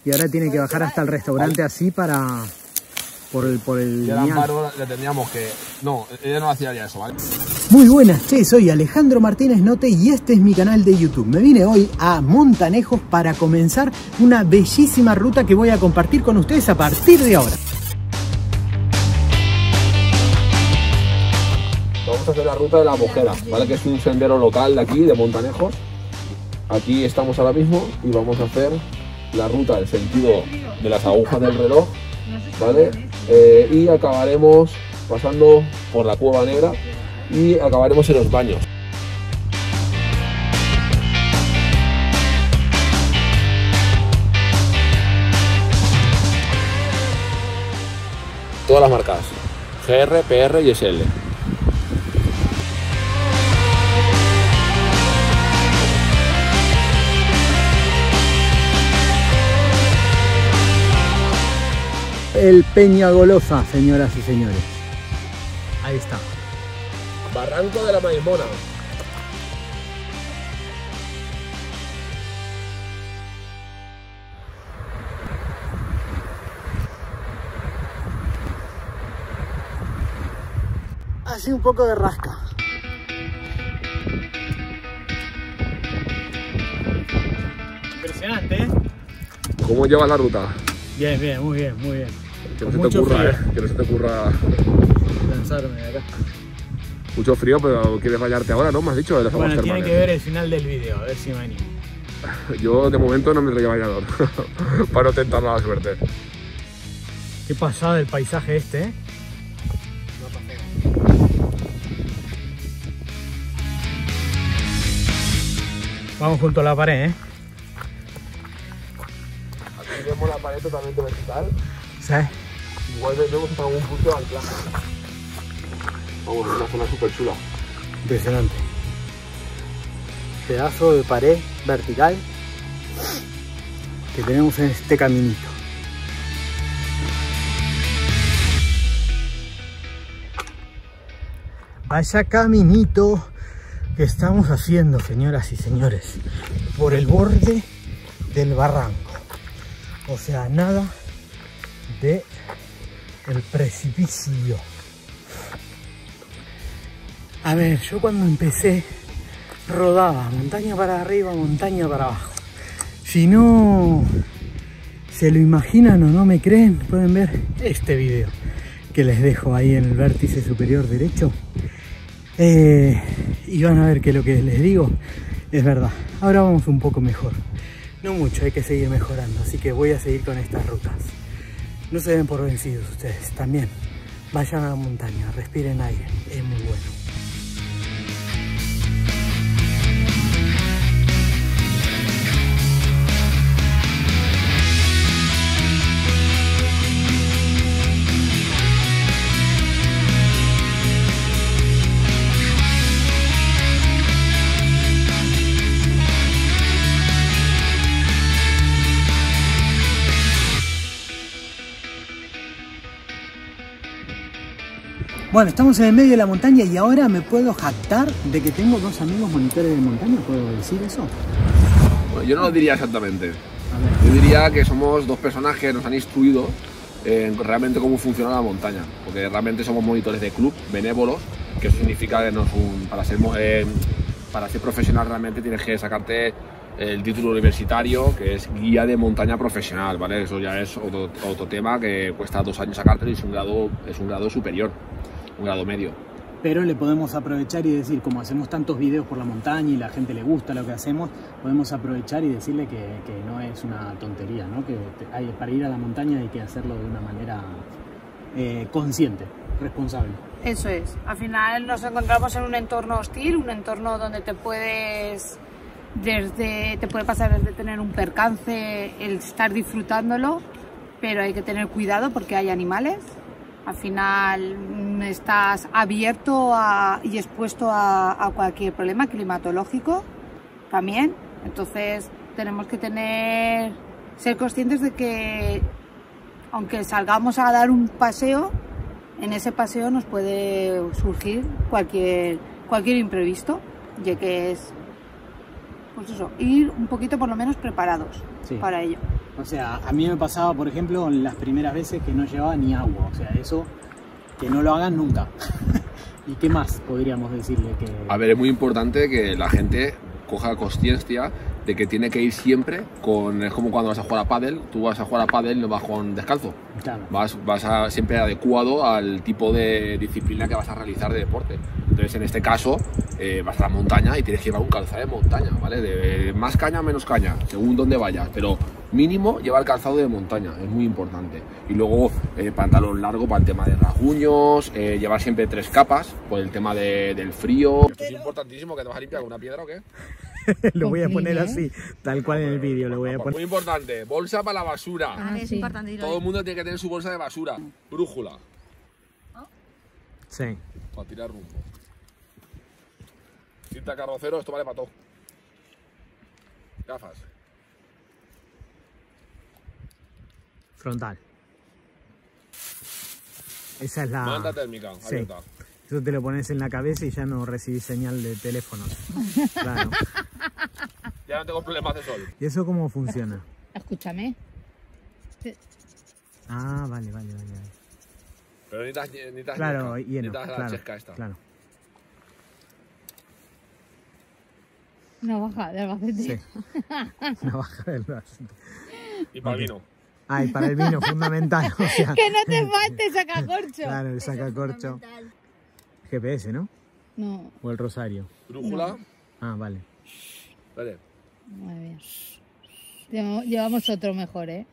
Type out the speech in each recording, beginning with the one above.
Y ahora tiene que bajar hasta el restaurante así para... Por el Y al Amparo le tendríamos que... No, ella no hacía ya eso, ¿vale? Muy buenas, soy Alejandro Martínez Note y este es mi canal de YouTube. Me vine hoy a Montanejos para comenzar una bellísima ruta que voy a compartir con ustedes a partir de ahora. Vamos a hacer la ruta de la Mojera, ¿vale? Que es un sendero local de aquí, de Montanejos. Aquí estamos ahora mismo y vamos a hacer la ruta del sentido de las agujas del reloj, ¿vale? Y acabaremos pasando por la Cueva Negra y acabaremos en los baños. Todas las marcas, GR, PR y SL. El Peñagolosa, señoras y señores. Ahí está. Barranco de la Maimona. Hace un poco de rasca. Impresionante, ¿eh? ¿Cómo llevas la ruta? Bien, bien, muy bien, muy bien. Que no se te ocurra, que no se te ocurra lanzarme de acá. Mucho frío, pero quieres bañarte ahora, ¿no? Me has dicho de las aguas Bueno, termales. tiene que ver el final del vídeo, a ver si me animo. Yo de momento no me traigo bañador para no tentar la suerte. Qué pasada el paisaje este, ¿eh? Vamos junto a la pared, ¿eh? Aquí vemos la pared totalmente vertical. Sí. Igual vemos hasta algún punto de anclaje. Vamos, es una zona súper chula. Impresionante. Pedazo de pared vertical que tenemos en este caminito. Vaya caminito que estamos haciendo, señoras y señores, por el borde del barranco. O sea, nada de el precipicio. A ver, yo cuando empecé rodaba montaña para arriba, montaña para abajo. Si no se lo imaginan o no me creen, pueden ver este video que les dejo ahí en el vértice superior derecho. Y van a ver que lo que les digo es verdad. Ahora vamos un poco mejor. No mucho, hay que seguir mejorando. Así que voy a seguir con estas rutas. No se den por vencidos ustedes. También vayan a la montaña, respiren aire. Es muy bueno. Bueno, estamos en el medio de la montaña y ahora me puedo jactar de que tengo dos amigos monitores de montaña. ¿Puedo decir eso? Bueno, yo no lo diría exactamente. Yo diría que somos dos personas que nos han instruido en realmente cómo funciona la montaña. Porque realmente somos monitores de club, benévolos, que eso significa que para ser profesional realmente tienes que sacarte el título universitario, que es guía de montaña profesional, ¿vale? Eso ya es otro tema que cuesta 2 años sacártelo y es un grado superior. Un grado medio. Pero le podemos aprovechar y decir, como hacemos tantos videos por la montaña y la gente le gusta lo que hacemos, podemos aprovechar y decirle que no es una tontería, ¿no? Que para ir a la montaña hay que hacerlo de una manera consciente, responsable. Eso es. Al final nos encontramos en un entorno hostil, un entorno donde te puede pasar desde tener un percance, el estar disfrutándolo, pero hay que tener cuidado porque hay animales. Al final estás abierto y expuesto a cualquier problema climatológico también. Entonces tenemos que ser conscientes de que aunque salgamos a dar un paseo, en ese paseo nos puede surgir cualquier imprevisto, ya que es, pues eso, ir un poquito por lo menos preparados para ello. O sea, a mí me pasaba, por ejemplo, en las primeras veces que no llevaba ni agua. O sea, eso, que no lo hagan nunca. ¿Y qué más podríamos decirle? Que... A ver, es muy importante que la gente coja conciencia de que tiene que ir siempre con... Es como cuando vas a jugar a pádel, tú vas a jugar a pádel, no vas con descalzo. Claro. Vas siempre adecuado al tipo de disciplina que vas a realizar de deporte. Entonces, en este caso, vas a la montaña y tienes que llevar un calzado de montaña, ¿vale? De más caña, menos caña, según dónde vayas. Pero mínimo llevar calzado de montaña, es muy importante. Y luego pantalón largo para el tema de rasguños, llevar siempre 3 capas por el tema del frío. Esto es importantísimo, que te vas a limpiar con una piedra o qué. Lo voy a poner así, tal cual en el vídeo. Lo voy a poner. Muy importante, bolsa para la basura. Ah, es importante. Todo el mundo tiene que tener su bolsa de basura. Brújula. Sí. Para tirar rumbo. Cinta carrocero, esto vale para todo. Gafas. Frontal. Esa es la... Manda térmica, sí. abierta. Eso te lo pones en la cabeza y ya no recibís señal de teléfono. Claro. Ya no tengo problemas de sol. ¿Y eso cómo funciona? Escúchame. Ah, vale. Pero necesitas Claro, lleno, lleno. necesitas la Claro, chesca esta. claro. Una baja del Albacete. Sí. Una baja del Albacete. Y para el vino. Ah, y para el vino, fundamental. O sea, Que no te falte sacacorcho. claro, el sacacorcho. GPS, ¿no? No, O el rosario. Brújula. Ah, vale. Vale. madre mía. Llevamos otro mejor, ¿eh?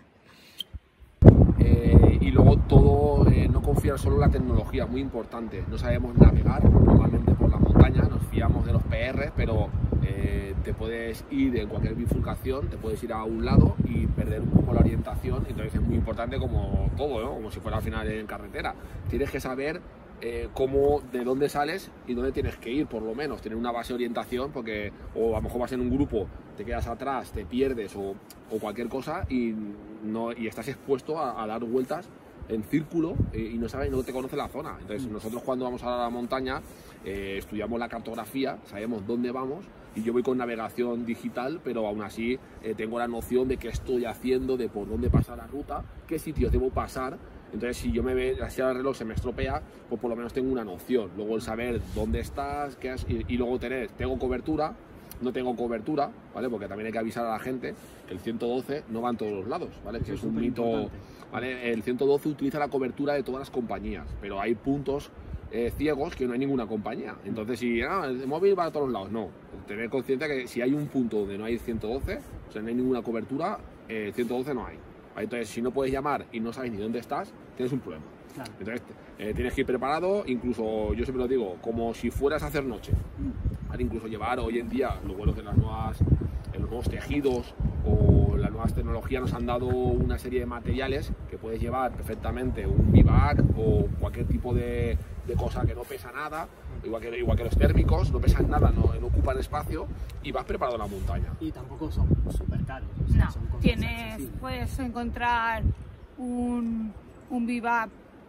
Y luego todo, no confiar solo en la tecnología, muy importante. No sabemos navegar normalmente por la montaña, nos fiamos de los PR, pero te puedes ir en cualquier bifurcación, te puedes ir a un lado y perder un poco la orientación. Entonces es muy importante como todo, ¿no? Como si fuera al final en carretera. Tienes que saber de dónde sales y dónde tienes que ir, por lo menos, tener una base de orientación, porque o a lo mejor vas en un grupo, te quedas atrás, te pierdes o cualquier cosa y estás expuesto a dar vueltas en círculo y no sabes, no te conoce la zona. Entonces nosotros cuando vamos a la montaña estudiamos la cartografía, sabemos dónde vamos y yo voy con navegación digital, pero aún así tengo la noción de qué estoy haciendo, de por dónde pasa la ruta, qué sitios debo pasar. Entonces, si yo me ve, así el reloj se me estropea, pues por lo menos tengo una noción. Luego el saber dónde estás, qué has, y luego tengo cobertura, no tengo cobertura, ¿vale? Porque también hay que avisar a la gente que el 112 no va en todos los lados, ¿vale? Que es un mito, ¿vale? El 112 utiliza la cobertura de todas las compañías, pero hay puntos ciegos que no hay ninguna compañía. Entonces, si el móvil va a todos los lados, no. Tener conciencia que si hay un punto donde no hay 112, o sea, no hay ninguna cobertura, 112 no hay. Entonces, si no puedes llamar y no sabes ni dónde estás, tienes un problema. Claro. Entonces, tienes que ir preparado, incluso yo siempre lo digo, como si fueras a hacer noche. ¿Vale? Incluso llevar hoy en día, lo bueno que los nuevos tejidos o las nuevas tecnologías nos han dado una serie de materiales que puedes llevar perfectamente un bivac o cualquier tipo de cosa que no pesa nada, igual que los térmicos, no pesan nada, no ocupan espacio y vas preparado en la montaña. Y tampoco son súper caros. O sea, no, puedes encontrar un bivac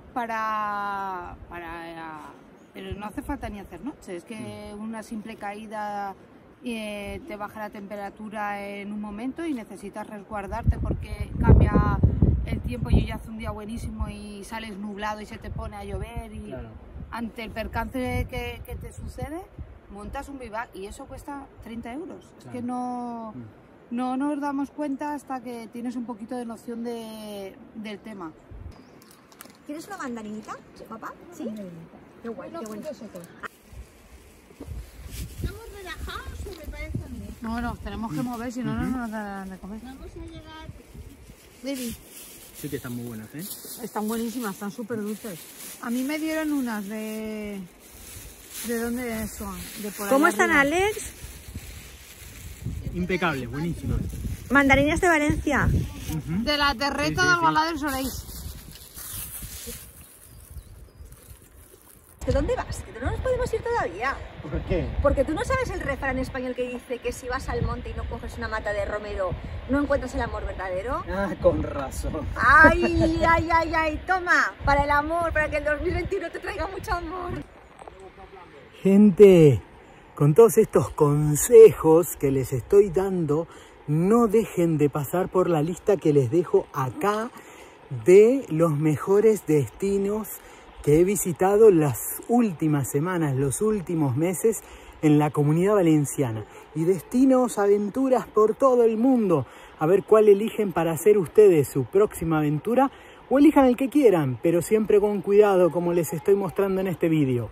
pero no hace falta ni hacer noche, es que una simple caída te baja la temperatura en un momento y necesitas resguardarte porque cambia el tiempo y ya hace un día buenísimo y sales nublado y se te pone a llover y claro. Ante el percance que te sucede montas un bivac y eso cuesta 30 euros. Claro. Es que no nos damos cuenta hasta que tienes un poquito de noción del tema. ¿Quieres una mandarinita, papá? ¿Sí? Qué guay, qué bueno. ¿Estamos relajados o me parece a mí? No, nos tenemos que mover, si no, no nos dan de comer. Vamos a llegar... Baby. Sí que están muy buenas, ¿eh? Están buenísimas, están súper dulces. A mí me dieron unas de... ¿De dónde son? De por ¿Cómo están, Alex? Impecables, buenísimas. Mandarinas de Valencia. De la terreta de Alcalá del Soleis. ¿De dónde vas? Que no nos podemos ir todavía. ¿Por qué? Porque tú no sabes el refrán español que dice que si vas al monte y no coges una mata de romero, no encuentras el amor verdadero. Ah, con razón. Ay, ay, ay, ay, toma, para el amor, para que el 2021 te traiga mucho amor. Gente, con todos estos consejos que les estoy dando, no dejen de pasar por la lista que les dejo acá de los mejores destinos que he visitado las últimas semanas, los últimos meses en la Comunidad Valenciana. Y destinos, aventuras por todo el mundo. A ver cuál eligen para hacer ustedes su próxima aventura, o elijan el que quieran, pero siempre con cuidado, como les estoy mostrando en este vídeo.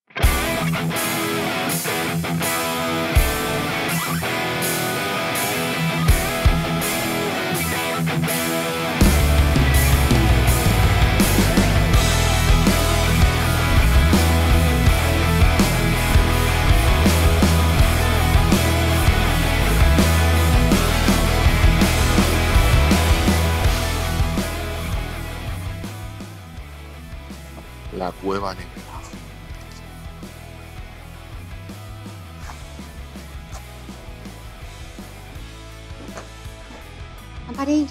La Cueva Negra. Apareix.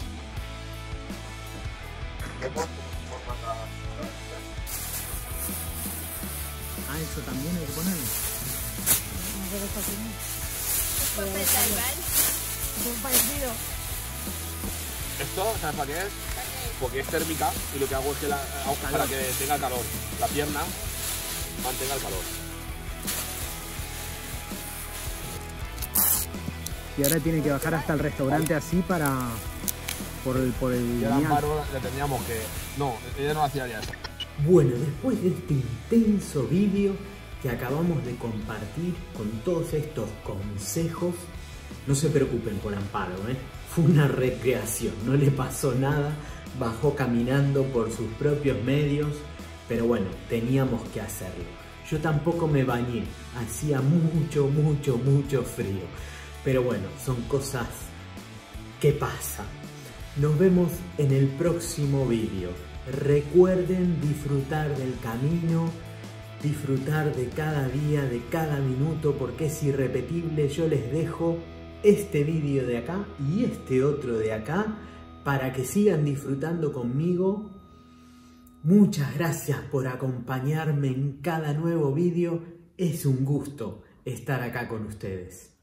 Ah, eso también hay que ponerlo. Esto, ¿sabes para qué es? Porque es térmica y lo que hago es que para que tenga calor, la pierna mantenga el calor. Y ahora tiene que bajar hasta el restaurante así para... por el Y a Amparo le teníamos que... No, ella no hacía ya eso. Bueno, después de este intenso vídeo que acabamos de compartir con todos estos consejos, no se preocupen por Amparo, fue una recreación, no le pasó nada, bajó caminando por sus propios medios, pero bueno, teníamos que hacerlo. Yo tampoco me bañé, hacía mucho frío, pero bueno, son cosas que pasan. Nos vemos en el próximo vídeo. Recuerden disfrutar del camino, disfrutar de cada día, de cada minuto, porque es irrepetible. Yo les dejo este vídeo de acá y este otro de acá para que sigan disfrutando conmigo. Muchas gracias por acompañarme en cada nuevo vídeo. Es un gusto estar acá con ustedes.